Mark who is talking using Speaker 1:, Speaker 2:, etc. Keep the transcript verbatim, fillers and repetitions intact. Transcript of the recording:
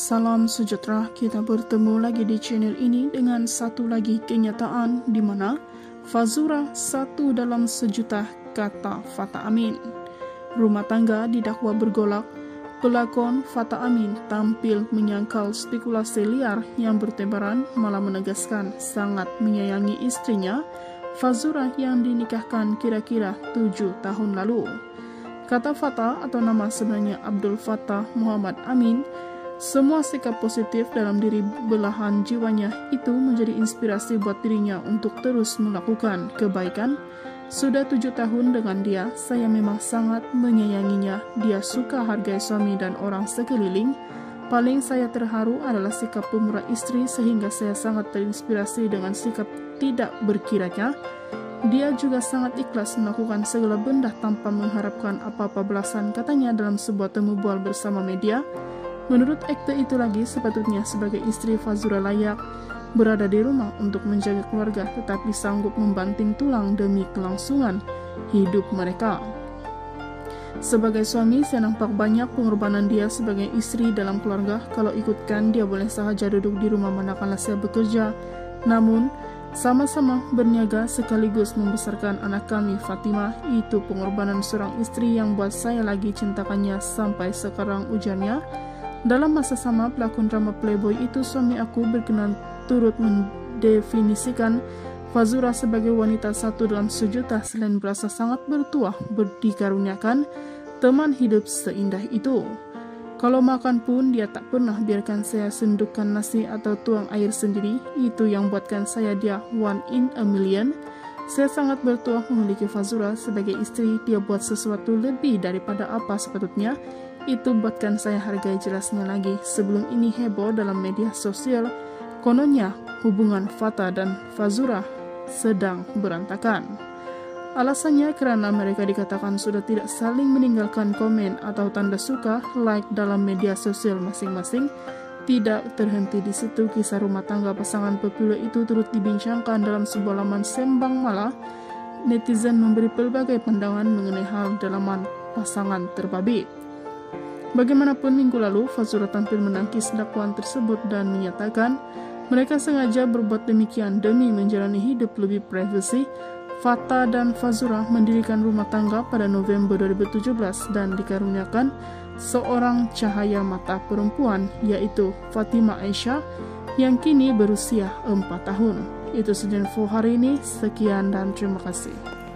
Speaker 1: Salam sejahtera, kita bertemu lagi di channel ini dengan satu lagi kenyataan di mana Fazura satu dalam sejuta, kata Fatah Amin. Rumah tangga didakwa bergolak, pelakon Fatah Amin tampil menyangkal spekulasi liar yang bertebaran, malah menegaskan sangat menyayangi istrinya Fazura yang dinikahkan kira-kira tujuh tahun lalu. Kata Fatah atau nama sebenarnya Abdul Fattah Muhammad Amin, semua sikap positif dalam diri belahan jiwanya itu menjadi inspirasi buat dirinya untuk terus melakukan kebaikan. Sudah tujuh tahun dengan dia, saya memang sangat menyayanginya. Dia suka hargai suami dan orang sekeliling. Paling saya terharu adalah sikap pemurah istri, sehingga saya sangat terinspirasi dengan sikap tidak berkiranya. Dia juga sangat ikhlas melakukan segala benda tanpa mengharapkan apa-apa balasan, katanya dalam sebuah temu bual bersama media. Menurut aktor itu lagi, sepatutnya sebagai istri Fazura layak berada di rumah untuk menjaga keluarga, tetapi sanggup membanting tulang demi kelangsungan hidup mereka. Sebagai suami, saya nampak banyak pengorbanan dia sebagai istri dalam keluarga. Kalau ikutkan, dia boleh sahaja duduk di rumah manakala saya bekerja. Namun, sama-sama berniaga sekaligus membesarkan anak kami, Fatimah. Itu pengorbanan seorang istri yang buat saya lagi cintakannya sampai sekarang, ujarnya. Dalam masa sama, pelakon drama Playboy itu suami aku berkenan turut mendefinisikan Fazura sebagai wanita satu dalam sejuta. Selain berasa sangat bertuah, berdikaruniakan teman hidup seindah itu. Kalau makan pun dia tak pernah biarkan saya sendukkan nasi atau tuang air sendiri. Itu yang buatkan saya dia one in a million. Saya sangat bertuah memiliki Fazura sebagai istri. Dia buat sesuatu lebih daripada apa sepatutnya. Itu buatkan saya hargai, jelasnya lagi. Sebelum ini heboh dalam media sosial, kononnya hubungan Fatah dan Fazura sedang berantakan. Alasannya karena mereka dikatakan sudah tidak saling meninggalkan komen atau tanda suka, like dalam media sosial masing-masing. Tidak terhenti di situ, kisah rumah tangga pasangan populer itu turut dibincangkan dalam sebuah laman sembang malah. Netizen memberi berbagai pandangan mengenai hal dalaman pasangan terbabit. Bagaimanapun, minggu lalu Fazura tampil menangkis dakwaan tersebut dan menyatakan mereka sengaja berbuat demikian demi menjalani hidup lebih privasi. Fatah dan Fazura mendirikan rumah tangga pada November dua ribu tujuh belas dan dikaruniakan seorang cahaya mata perempuan, yaitu Fatimah Aisyah yang kini berusia empat tahun. Itu saja info hari ini, sekian dan terima kasih.